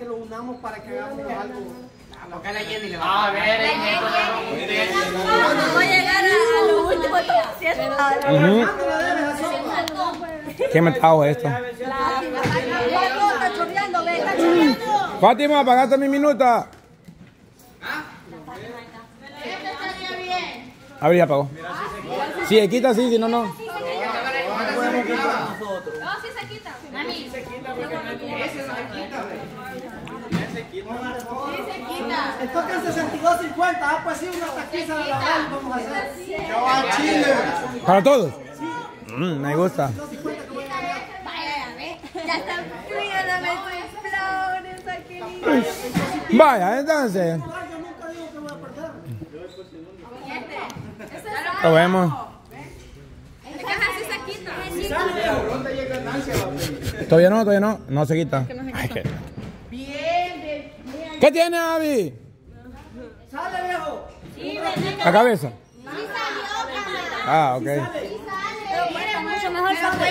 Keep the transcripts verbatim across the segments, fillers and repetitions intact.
que lo unamos para que hagamos algo. Acá la Jenny le va a ver. Voy a llegar a lo último. ¿Qué me hago esto? Fátima, apagaste mi minuta. A ver, ya apagó. Si se quita, sí, si no, no. No, sí se quita. Mami. Sí se quita. Tocan sesenta y dos cincuenta, ah, pues sí, una taquiza de la Val vamos a hacer. Yo a Chile. ¿Para todos? Mm, me gusta. Ya están cuidándome sus flores aquí. Vaya, entonces. Yo nunca digo que voy a perder. Lo vemos. Es que así se quita. Todavía no, todavía no. No se quita. Ay, qué... ¿Qué tiene, Abby? Sale, viejo. La cabeza. Ah, ok. Mucho mejor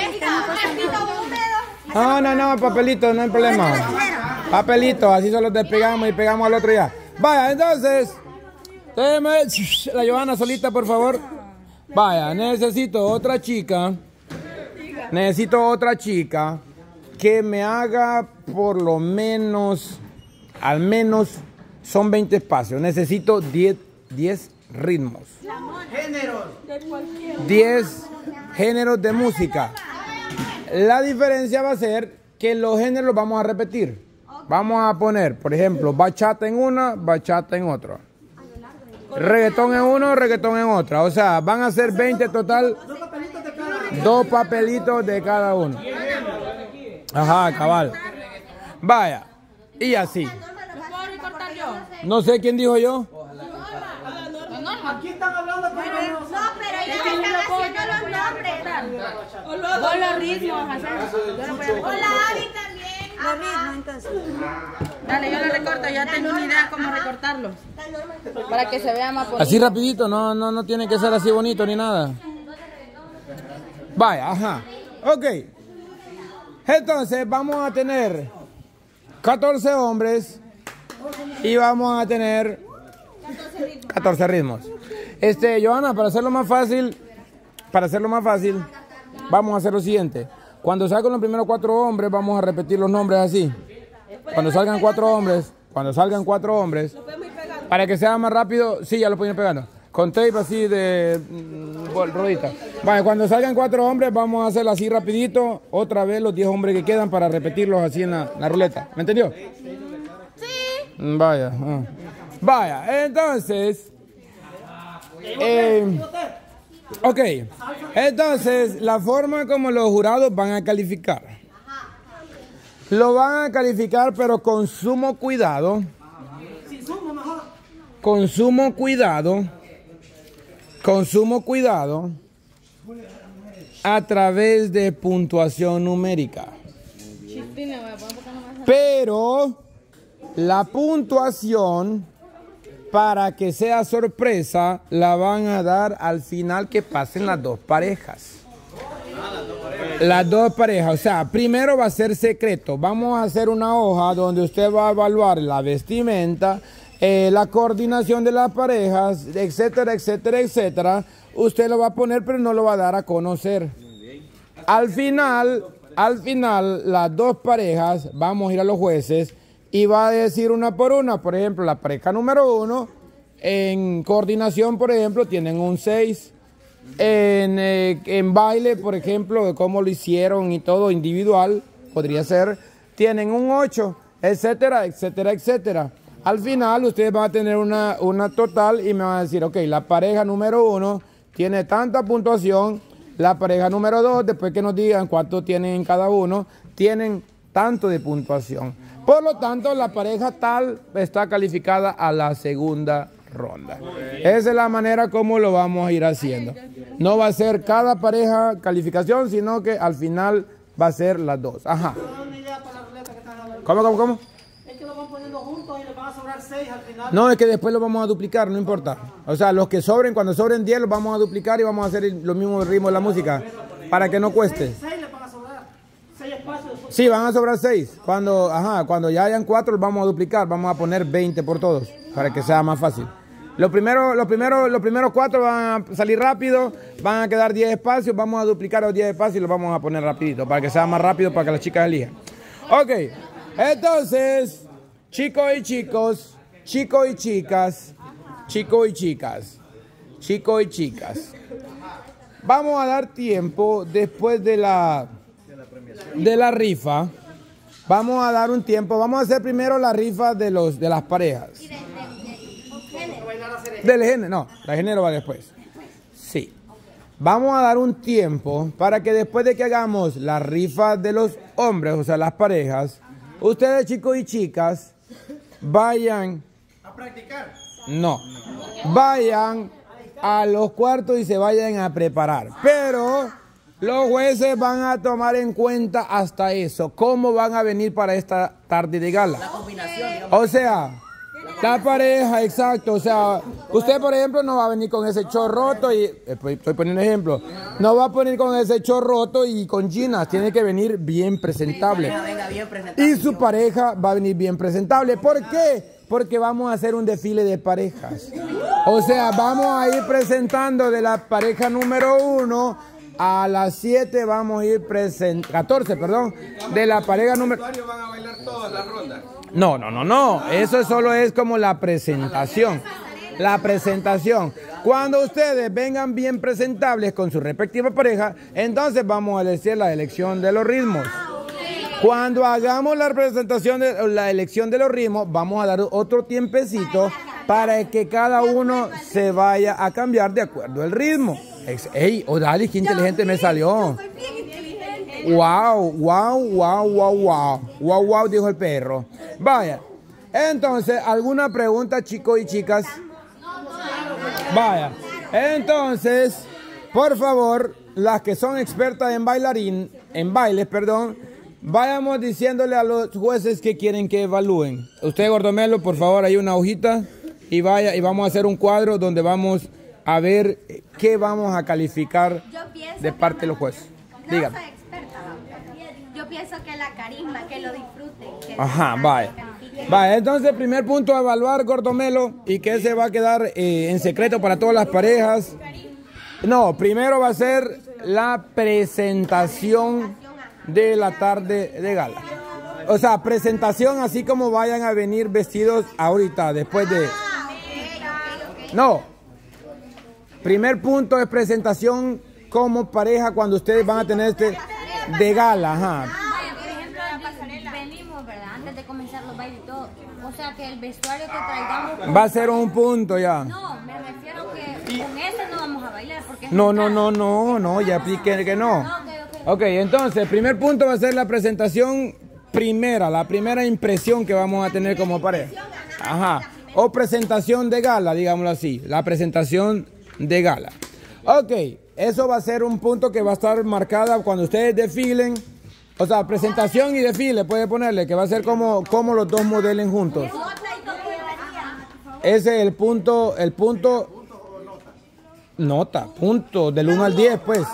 No, no, no, papelito, no hay problema. Papelito, así solo despegamos y pegamos al otro ya. Vaya, entonces. Déjeme, la Johanna solita, por favor. Vaya, necesito otra chica. Necesito otra chica que me haga por lo menos, al menos son veinte espacios. Necesito diez, diez ritmos. Géneros. diez géneros de música. La diferencia va a ser que los géneros los vamos a repetir. Vamos a poner, por ejemplo, bachata en una, bachata en otra. Reggaetón en uno, reggaetón en otra. O sea, van a ser veinte total. Dos papelitos de cada uno. Ajá, cabal. Vaya. Y así. No sé quién dijo yo. Aquí están hablando con No, pero ellos están haciendo los nombres. O los ritmos. O la Abby también. Los ritmos, entonces. Dale, yo lo recorto, ya tengo una idea cómo recortarlo. Para que se vea más bonito. Así rapidito, no, no, no tiene que ser así bonito ni nada. Vaya, ajá. Ok. Entonces vamos a tener catorce hombres y vamos a tener catorce ritmos. Este, Johanna, para hacerlo más fácil, para hacerlo más fácil, vamos a hacer lo siguiente. Cuando salgan los primeros cuatro hombres, vamos a repetir los nombres así. Cuando salgan cuatro hombres, cuando salgan cuatro hombres, para que sea más rápido, sí, ya lo pueden ir pegando. Con tape así de mm, rodita. Vale, cuando salgan cuatro hombres, vamos a hacerlo así rapidito. Otra vez los diez hombres que quedan para repetirlos así en la, la ruleta. ¿Me entendió? Sí. Vaya. Ah. Vaya, entonces. Eh, ok. Entonces, la forma como los jurados van a calificar. Lo van a calificar, pero con sumo cuidado. Con sumo cuidado. Con sumo cuidado. A través de puntuación numérica. Pero la puntuación, para que sea sorpresa, la van a dar al final que pasen las dos parejas. Las dos parejas, o sea, primero va a ser secreto. Vamos a hacer una hoja donde usted va a evaluar la vestimenta, eh, la coordinación de las parejas, etcétera, etcétera, etcétera. Usted lo va a poner, pero no lo va a dar a conocer. Al final, al final, las dos parejas, vamos a ir a los jueces y va a decir una por una. Por ejemplo, la pareja número uno, en coordinación, por ejemplo, tienen un seis. En, eh, en baile, por ejemplo, de cómo lo hicieron y todo individual, podría ser, tienen un ocho, etcétera, etcétera, etcétera. Al final, ustedes van a tener una, una total y me van a decir, ok, la pareja número uno tiene tanta puntuación, la pareja número dos, después que nos digan cuánto tienen cada uno, tienen tanto de puntuación. Por lo tanto, la pareja tal está calificada a la segunda ronda. Esa es la manera como lo vamos a ir haciendo. No va a ser cada pareja calificación, sino que al final va a ser las dos. Ajá. ¿Cómo, cómo, cómo? Es que lo van poniendo juntos y les van a sobrar seis al final. No, es que después lo vamos a duplicar, no importa. O sea, los que sobren, cuando sobren diez, los vamos a duplicar y vamos a hacer los mismos ritmos de la música, para que no cueste. seis les van a sobrar. seis espacios. Sí, van a sobrar seis. Cuando, ajá, cuando ya hayan cuatro, vamos a duplicar. Vamos a poner veinte por todos, para que sea más fácil. Los primeros, los primeros, los primeros cuatro van a salir rápido, van a quedar diez espacios, vamos a duplicar los diez espacios y los vamos a poner rapidito, para que sea más rápido, para que las chicas elijan. Ok, entonces, chicos y chicos, chicos y chicas, chicos y chicas, chicos y chicas. Vamos a dar tiempo después de la, de la rifa. Vamos a dar un tiempo, vamos a hacer primero la rifa de, los, de las parejas. Del género, no, la género va después. Sí. Vamos a dar un tiempo para que después de que hagamos la rifa de los hombres, o sea, las parejas, ustedes chicos y chicas, vayan... ¿A practicar? No. Vayan a los cuartos y se vayan a preparar. Pero los jueces van a tomar en cuenta hasta eso. ¿Cómo van a venir para esta tarde de gala? La combinación, digamos. O sea... La pareja, exacto, o sea, usted por ejemplo no va a venir con ese chorroto y, estoy poniendo un ejemplo, no va a poner con ese chorroto y con jeans, tiene que venir bien presentable. Venga, bien presentable. Y su pareja va a venir bien presentable, ¿por qué? Porque vamos a hacer un desfile de parejas. O sea, vamos a ir presentando de la pareja número uno a las siete vamos a ir presentando, catorce, perdón, de la pareja número... ¿Van a bailar todas las rondas? No, no, no, no. Eso solo es como la presentación. La presentación. Cuando ustedes vengan bien presentables con su respectiva pareja, entonces vamos a decir la elección de los ritmos. Cuando hagamos la presentación de la elección de los ritmos, vamos a dar otro tiempecito para que cada uno se vaya a cambiar de acuerdo al ritmo. Ey, Odalis, qué inteligente me salió. Wow, wow, wow, wow, wow. Wow, wow, dijo el perro. Vaya. Entonces, ¿alguna pregunta, chicos y chicas? Vaya. Entonces, por favor, las que son expertas en bailarín, en bailes, perdón, vayamos diciéndole a los jueces que quieren que evalúen. Usted, Gordomelo, por favor, hay una hojita y vaya y vamos a hacer un cuadro donde vamos a ver qué vamos a calificar de parte de los jueces. Dígame. Yo pienso que la carisma, que lo disfruten. Que Ajá, vaya. Vaya, entonces, primer punto a evaluar, Gordomelo, y que se va a quedar eh, en secreto para todas las parejas. No, primero va a ser la presentación de la tarde de gala. O sea, presentación así como vayan a venir vestidos ahorita, después de... No. Primer punto es presentación como pareja cuando ustedes van a tener este de gala, ajá. Por ejemplo, venimos, ¿verdad? Antes de comenzar los bailes y todo. O sea, que el vestuario que traigamos... Va a ser un punto ya. No, me refiero que con ese no vamos a bailar porque... No, no, no, no, no, ya expliqué que no. Ok, entonces, primer punto va a ser la presentación primera, la primera impresión que vamos a tener como pareja. Ajá. O presentación de gala, digámoslo así. La presentación de gala. Ok, eso va a ser un punto que va a estar marcada cuando ustedes desfilen. O sea, presentación y desfile, puede ponerle, que va a ser como, como los dos modelen juntos. Ese es el punto, el punto, nota, punto, del uno al diez, pues.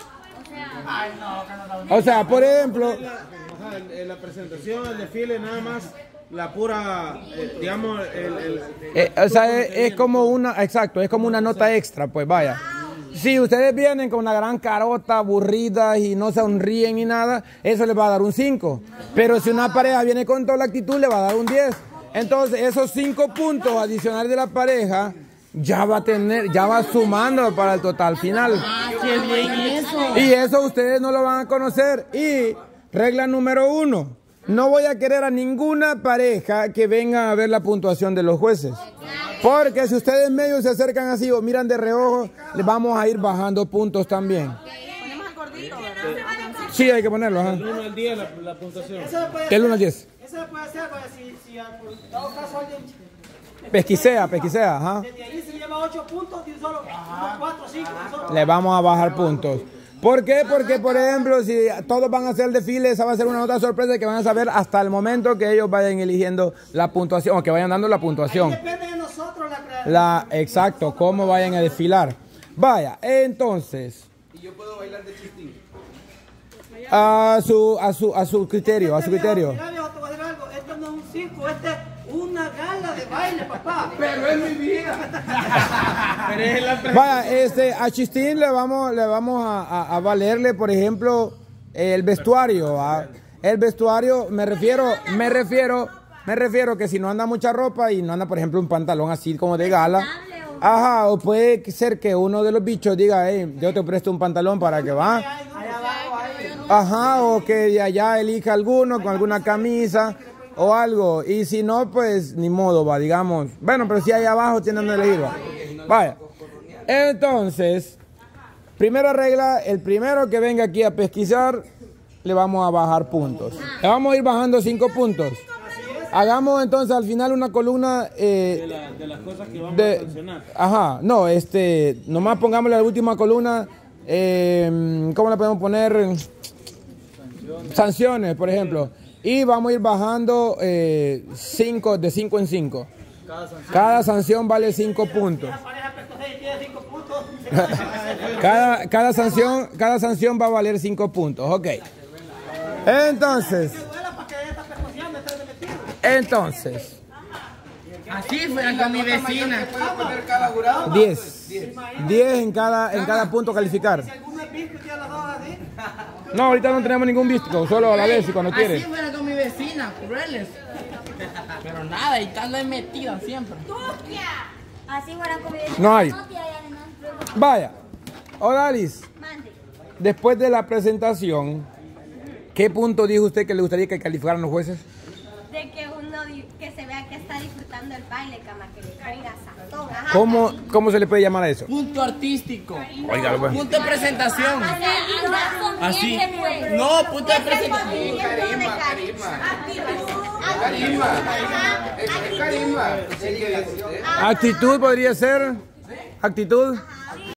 O sea, por ejemplo... En la presentación, el desfile, nada más, la pura, eh, digamos, el... el eh, o sea, es, es como una, exacto, es como una nota extra, pues vaya. Si ustedes vienen con una gran carota, aburridas y no sonríen ni nada, eso les va a dar un cinco. Pero si una pareja viene con toda la actitud, le va a dar un diez. Entonces, esos cinco puntos adicionales de la pareja ya va a tener, ya va sumando para el total final. ¡Qué bien eso! Y eso ustedes no lo van a conocer. Y regla número uno, no voy a querer a ninguna pareja que venga a ver la puntuación de los jueces. Porque si ustedes medio se acercan así o miran de reojo, les vamos a ir bajando puntos también. Ponemos el gordito, ¿verdad? Sí, hay que ponerlo. Ajá. uno al diez la, la puntuación. El uno al diez. Eso se puede hacer, pues, si, si por dado caso alguien Pesquisea, pesquisea, ajá. desde ahí se lleva ocho puntos y solo cuatro, cinco, solo. Le vamos a bajar puntos. ¿Por qué? Porque, por ejemplo, si todos van a hacer el desfile, esa va a ser una nota sorpresa que van a saber hasta el momento que ellos vayan eligiendo la puntuación, o que vayan dando la puntuación. Ahí depende de nosotros la creación. La, exacto, cómo vayan a desfilar. Vaya, entonces. Y yo puedo bailar de chistín. A su, a su, a su criterio, a su criterio. Mira, viejo, te voy a decir algo. Esto no es un circo, este es una gala de baile, papá. Pero es mi vida. Pero es la Vaya, este, a Chistín le vamos, le vamos a, a, a valerle, por ejemplo, el vestuario. ¿Va? El vestuario, me refiero, me refiero, me refiero que si no anda mucha ropa y no anda, por ejemplo, un pantalón así como de gala. Ajá, o puede ser que uno de los bichos diga, hey, yo te presto un pantalón para que va. Ajá, o que de allá elija alguno con alguna camisa o algo. Y si no, pues ni modo, va, digamos. Bueno, pero si ahí abajo tienen donde elegir, va. Vaya. Entonces, primera regla, el primero que venga aquí a pesquisar, le vamos a bajar puntos. Le vamos a ir bajando cinco puntos. Hagamos entonces al final una columna eh, de, la, de las cosas que vamos de, a sancionar. Ajá, no, este, nomás pongámosle la última columna, eh, ¿cómo le podemos poner? Sanciones, sanciones por ejemplo. Y vamos a ir bajando eh, cinco, de cinco en cinco. Cada sanción, cada sanción vale cinco puntos. cada, cada, sanción, cada sanción va a valer cinco puntos, ok. Entonces... Entonces, así fue con mi vecina. diez. diez en cada, en cada punto calificar. No, ahorita no tenemos ningún visto, solo a la vez y cuando quiere. Así fue con mi vecina, crueles. Pero nada, y estando ahí metida siempre. Así fueran con mi vecina. No hay. Vaya, Odalis, Mande. después de la presentación, ¿qué punto dijo usted que le gustaría que calificaran los jueces? De que uno di- que se vea que está disfrutando el baile, cama, que le caiga sazón. Ajá. ¿Cómo, ¿Cómo se le puede llamar a eso? Punto artístico. Oiga, pues. Punto de presentación. Así. No, punto de presentación. Carisma, carisma. Actitud. Actitud podría ser. Actitud.